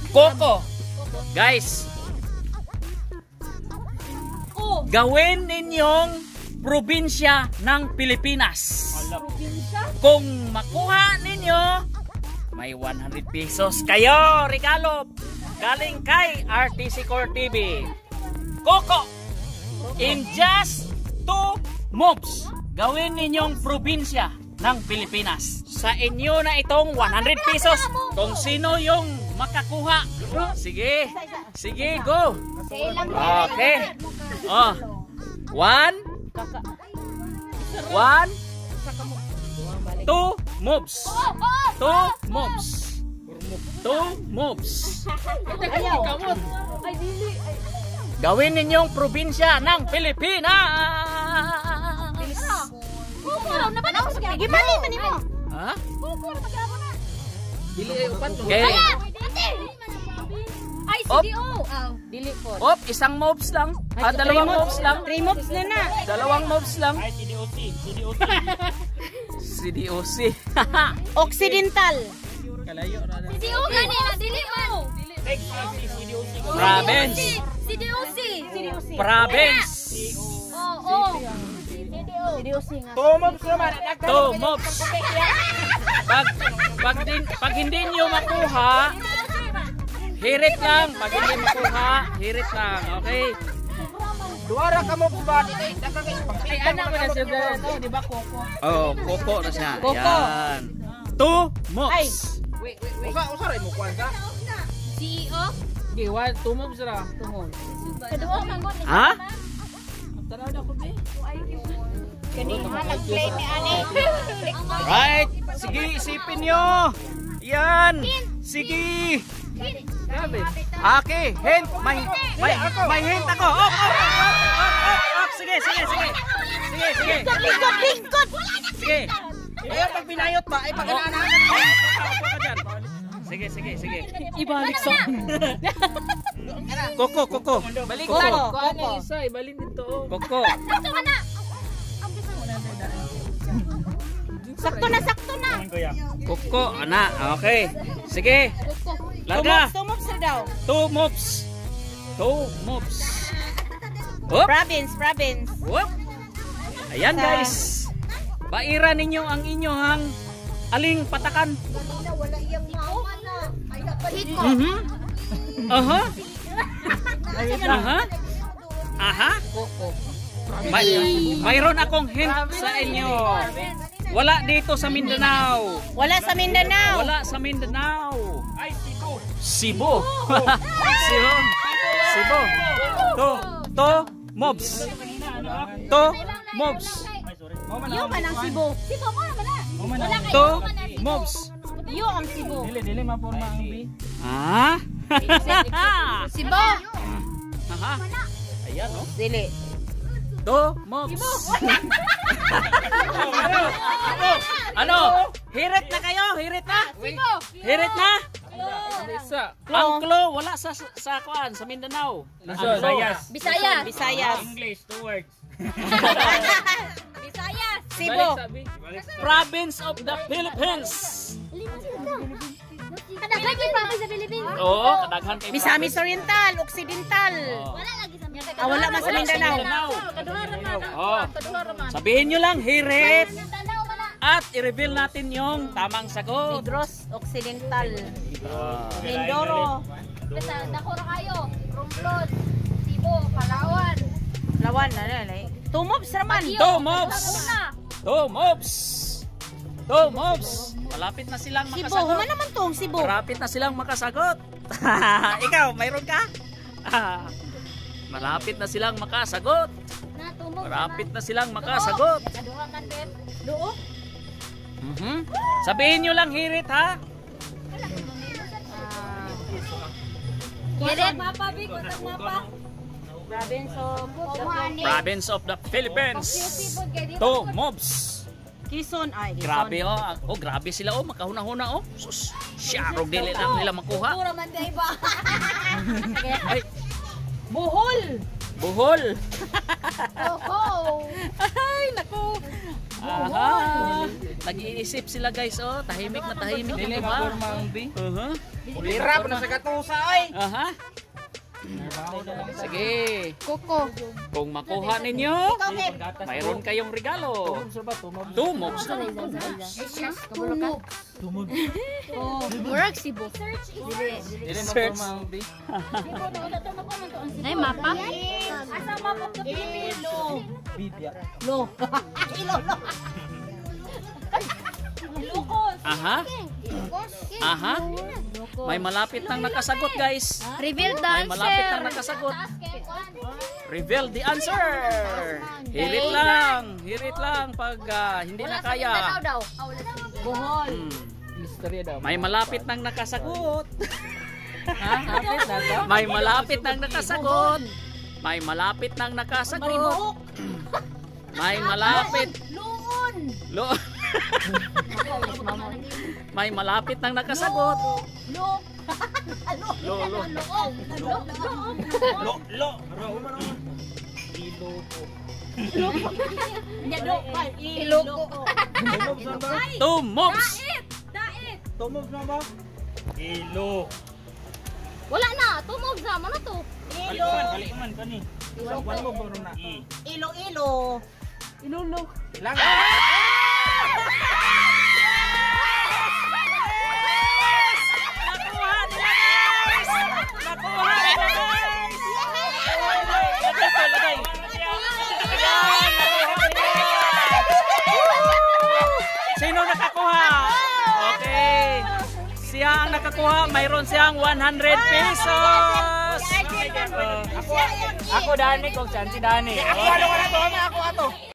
Coco. Guys, gawin ninyong probinsya ng Pilipinas. Kung makuha ninyo, may 100 pesos kayo regalo galing kay RTC Core TV. Coco, in just 2 moves, gawin ninyong probinsya ng Pilipinas. Sa inyo na itong 100 pesos kung sino yung makakuha. Sige, sige, go. Okay. Oh, 1, 2 moves. 2 moves. 2 moves. Gawin ninyong probinsya ng Pilipinas. Gimana man mo? Ha? Dili upat. Okay. Ay, CDO. Dili po. Op, isang moves lang. Dalawang moves lang. 3 moves na na. Dalawang moves lang. Ay, CDOC. CDOC. Occidental. Kalayo ra na. CDO gani na dili mo. CDOC. Province. CDOC. Province. Oh. CDOC nga. 2 moves naman. 2 moves. Pag hindi nyo makuha, hirit lang. Pag hindi makuha, hirit lang. Okay? Duara ka mo ba? Ay, anak mo na siya to, di ba, Coco? Oh, Coco na siya. Coco. Yan. 2 moves. Wait. Usaray mo kwan ka? CEO? Di, 2 moves ra. Kedua manggon ni. Ha? Tara na ko be. Kanina nag-play ni Ani. Right. Sige, isipin nyo. Yan. Sige. Grabe. Okay, hint. May hint ako. Op. Sige. Lingkod. Sige. Ayaw pag binayot ba ay pagkanaan. Sige. Ibalik sa. Coco. Balik Coco. lang. Kuan ni isa, ibalin dito. Coco. Sakto na. Coco, ana. Okay. Sige. Larga. 2 moves na daw. 2 moves. 2 moves. Hop. Province. Whoop. Ayan guys. Baira ninyo ang inyong aling patakan. Wala iyang mama na. Ay, kapalito. Aha. Mayroon akong hint sa inyo. Wala dito sa Mindanao. Wala sa Mindanao. Ay, Cebu. Cebu. To mobs. Iyo man ang Cebu. Cebu mo naman na. To mobs. Iyo ang Cebu. dili maporma ang B. Ah? Cebu. Aha. Ayan oh. Dili. To mobs. Ano? Hirit na kayo? Hirit na? Hirit na? Isa. Ang clue wala sa kuan sa Mindanao. Visayas. Bisayas. English, 2 words. Bisayas. Cebu. Province of the Philippines. Kadaghan yung province sa Philippines. Oo, kadaghan kay Misamis Oriental, Occidental. Wala lagi sa Mindanao. Wala man sa Mindanao. Oh. Sabihin nyo lang hirit at i-reveal natin yung tamang sagot. Negros Occidental. Mindoro. Dakora kayo, Romblon, Cebu, Palawan. Lawan na nalay. 2 moves raman. 2 moves. 2 moves. 2 moves. Malapit na silang Cebu, makasagot. human naman tong Cebu. Malapit na silang makasagot. Ikaw, mayroon ka? Malapit na silang makasagot. Malapit na silang makasagot. Duo? Sabihin nyo lang hirit ha. Hirit. Mapa, Big. Mapa. Province of the Philippines. 2 moves. Quezon. Ay, Quezon. Grabe oh. Oh, grabe sila oh. Makahuna-huna oh. Sus. Syarog dili lang nila makuha. Pura man day ba? Ay, Bohol. Buhol. Oho. Ay, naku. Aha. Nag-iisip sila guys, oh. Tahimik na tahimik yung Dili iba. maporma ang B. Hirap na sa katusa ay. Aha. Sige. Kuko. Kung makuha ninyo, mayroon kayong regalo. Tumog. Murag Cebu. Dili Search. maporma ang B. Ay, mapa? Asa mapok ka Pilipino? Bibya. Ilocos. Aha. Aha. May malapit nang nakasagot guys. Reveal the May malapit answer. nang nakasagot. Reveal the answer. Hirit lang. Hirit lang pag hindi na kaya. daw. Bohol. Mystery daw. May malapit nang nakasagot. Ha? Hapit na to? May malapit nang nakasagot. May malapit nang nakasagot. May malapit. Luon. Lo. May malapit nang nakasagot. Lo. Lo. Lo. Iloko. Two moves. Dait. Tumog na ba? Ilo. Wala na. Tumog na. Ano to? Kaliman ka ni. Sawan mo ba na? Ilo. Ilulo. Ilang. Nakuha nila guys. Nakuha nila guys. Lagay. Ayan, nakuha nila. Sino nakakuha? Okay. Siya ang nakakuha. Mayroon siyang 100 pesos. Ako Dani kung saan si Dani. Ako ato.